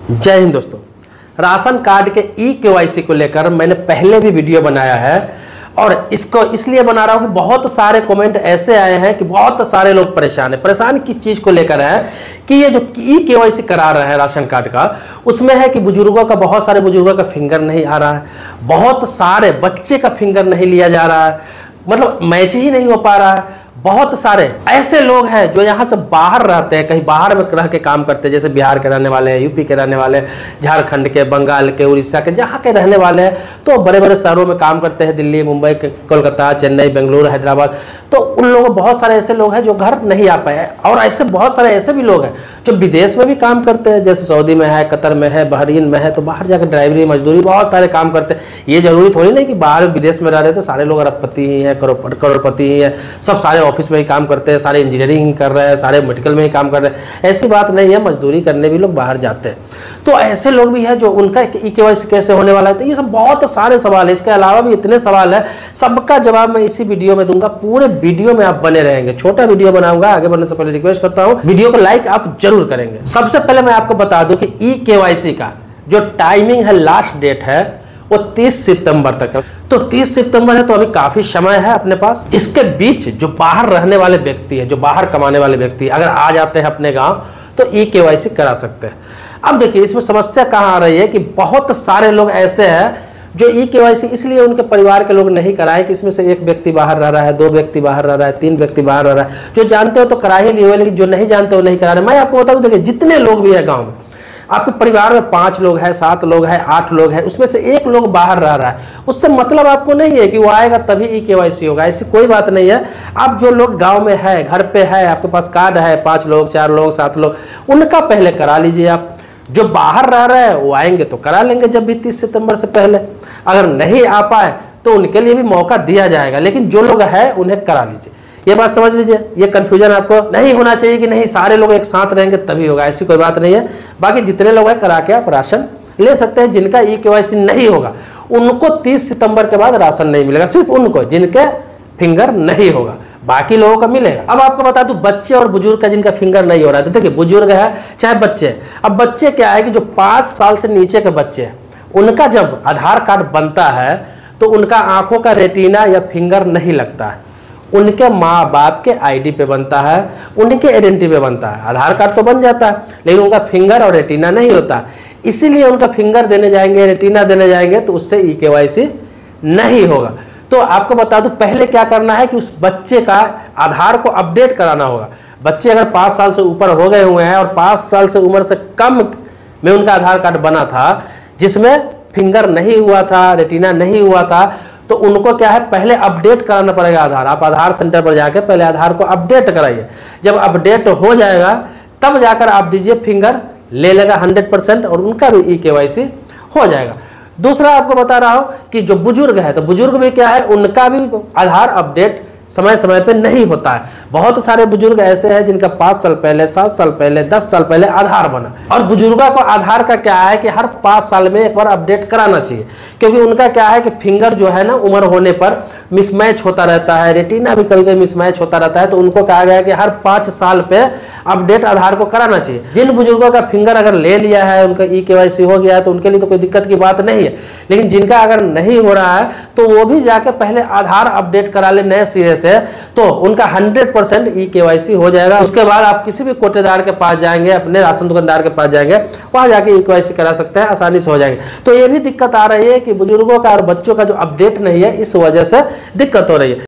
जय हिंद दोस्तों। Ration card के ई-केवाईसी को लेकर मैंने पहले भी वीडियो बनाया है और इसको इसलिए बना रहा हूं कि बहुत सारे कमेंट ऐसे आए हैं कि बहुत सारे लोग परेशान हैं। परेशान किस चीज़ को लेकर है कि ये जो ई-केवाईसी करा रहा है राशन कार्ड का, उसमें है कि बुजुर्गों का, बहुत सारे बुजुर्गों का फिंगर नहीं आ रहा है, बहुत सारे बच्चे का फिंगर नहीं लिया जा रहा है, मतलब मैच ही नहीं हो पा रहा है। बहुत सारे ऐसे लोग हैं जो यहाँ से बाहर रहते हैं, कहीं बाहर में रह के काम करते हैं, जैसे बिहार के रहने वाले हैं, यूपी के रहने वाले हैं, झारखंड के, बंगाल के, उड़ीसा के, जहाँ के रहने वाले हैं, तो बड़े बड़े शहरों में काम करते हैं, दिल्ली, मुंबई, कोलकाता, चेन्नई, बेंगलुरु, हैदराबाद। तो उन लोगों, बहुत सारे ऐसे लोग हैं जो घर नहीं आ पाए। और ऐसे बहुत सारे ऐसे भी लोग हैं जो विदेश में भी काम करते हैं, जैसे सऊदी में है, कतर में है, बहरीन में है, तो बाहर जाकर ड्राइवरी, मजदूरी, बहुत सारे काम करते हैं। ये जरूरी थोड़ी नहीं कि बाहर विदेश में रह रहे थे सारे लोग अरबपति ही हैं, करोड़पति ही हैं, सब सारे ऑफिस में ही काम करते हैं, सारे इंजीनियरिंग ही कर रहे हैं, सारे मेडिकल में ही काम कर रहे हैं। ऐसी बात नहीं है, मजदूरी करने भी लोग बाहर जाते हैं। तो ऐसे लोग भी हैं जो उनका ई-केवाईसी कैसे होने वाला है। तो ये सब बहुत सारे सवाल है, इसके अलावा भी इतने सवाल है, सबका जवाब मैं इसी वीडियो में दूंगा। पूरे वीडियो में आप बने रहेंगे, छोटा वीडियो बनाऊंगा। आगे बढ़ने से पहले रिक्वेस्ट करता हूं, वीडियो को लाइक आप जरूर करेंगे। सबसे पहले मैं आपको बता दूं कि ई-केवाईसी का जो टाइमिंग है, लास्ट डेट है, वो 30 सितंबर तक है। तो 30 सितंबर है, तो अभी काफी समय है अपने पास। इसके बीच जो बाहर रहने वाले व्यक्ति है, जो बाहर कमाने वाले व्यक्ति अगर आ जाते हैं अपने गांव, तो ई-केवाईसी करा सकते हैं। अब देखिए, इसमें समस्या कहां आ रही है कि बहुत सारे लोग ऐसे हैं जो ई-केवाईसी इसलिए उनके परिवार के लोग नहीं कराए कि इसमें से एक व्यक्ति बाहर रह रहा है, 2 व्यक्ति बाहर रह रहा है, 3 व्यक्ति बाहर रह रहा है। जो जानते हो तो करा ही लिए हुए, लेकिन जो नहीं जानते हो नहीं करा रहे। मैं आपको बता दूं, देखिए जितने लोग भी है गाँव में, आपके परिवार में 5 लोग हैं, 7 लोग हैं, 8 लोग हैं, उसमें से एक लोग बाहर रह रहा है, उससे मतलब आपको नहीं है कि वो आएगा तभी ई-केवाईसी होगा। ऐसी कोई बात नहीं है। आप जो लोग गांव में है, घर पे है, आपके पास कार्ड है, 5 लोग, 4 लोग, 7 लोग, उनका पहले करा लीजिए। आप जो बाहर रह रहे हैं वो आएंगे तो करा लेंगे जब भी 30 सितंबर से पहले। अगर नहीं आ पाए तो उनके लिए भी मौका दिया जाएगा, लेकिन जो लोग हैं उन्हें करा लीजिए। ये बात समझ लीजिए। ये कंफ्यूजन आपको नहीं होना चाहिए कि नहीं सारे लोग एक साथ रहेंगे तभी होगा, ऐसी कोई बात नहीं है। बाकी जितने लोग हैं करा के आप राशन ले सकते हैं। जिनका ई-केवाईसी नहीं होगा उनको 30 सितंबर के बाद राशन नहीं मिलेगा, सिर्फ उनको जिनके फिंगर नहीं होगा, बाकी लोगों का मिलेगा। अब आपको बता दूं, बच्चे और बुजुर्ग का जिनका फिंगर नहीं हो रहा है, देखिए बुजुर्ग है चाहे बच्चे। अब बच्चे क्या है कि जो 5 साल से नीचे के बच्चे हैं, उनका जब आधार कार्ड बनता है तो उनका आंखों का रेटिना या फिंगर नहीं लगता है, उनके माँ बाप के आईडी पे बनता है, उनके आइडेंटिटी पे बनता है। आधार कार्ड तो बन जाता है लेकिन उनका फिंगर और रेटिना नहीं होता, इसीलिए उनका फिंगर देने जाएंगे, रेटिना देने जाएंगे तो उससे ई-केवाईसी नहीं होगा। तो आपको बता दूं, पहले क्या करना है कि उस बच्चे का आधार को अपडेट कराना होगा। बच्चे अगर 5 साल से ऊपर हो गए हुए हैं और 5 साल से उम्र से कम में उनका आधार कार्ड बना था, जिसमें फिंगर नहीं हुआ था, रेटिना नहीं हुआ था, तो उनको क्या है, पहले अपडेट कराना पड़ेगा आधार। आप आधार सेंटर पर जाकर पहले आधार को अपडेट कराइए। जब अपडेट हो जाएगा तब जाकर आप दीजिए, फिंगर ले लेगा 100% और उनका भी ई-केवाईसी हो जाएगा। दूसरा आपको बता रहा हूं कि जो बुजुर्ग है, तो बुजुर्ग भी क्या है, उनका भी आधार अपडेट समय समय पे नहीं होता है। बहुत सारे बुजुर्ग ऐसे हैं जिनका 5 साल पहले, 7 साल पहले, 10 साल पहले आधार बना। और बुजुर्गों को आधार का क्या है कि हर 5 साल में एक बार अपडेट कराना चाहिए, क्योंकि उनका क्या है कि फिंगर जो है ना, उम्र होने पर मिसमैच होता रहता है, रेटिना भी कभी कभी मिसमैच होता रहता है। तो उनको कहा गया है कि हर 5 साल पे अपडेट आधार को कराना चाहिए। जिन बुजुर्गों का फिंगर अगर ले लिया है, उनका ई-केवाईसी हो गया है, तो उनके लिए तो कोई दिक्कत की बात नहीं है। लेकिन जिनका अगर नहीं हो रहा है तो वो भी जाकर पहले आधार अपडेट करा ले नए सिरे से, तो उनका 100% ई-केवाईसी हो जाएगा। उसके बाद आप किसी भी कोटेदार के पास जाएंगे, अपने राशन दुकानदार के पास जाएंगे, वहां जाके ई-केवाईसी करा सकते हैं, आसानी से हो जाएंगे। तो ये भी दिक्कत आ रही है कि बुजुर्गों का और बच्चों का जो अपडेट नहीं है, इस वजह से दिक्कत हो रही है।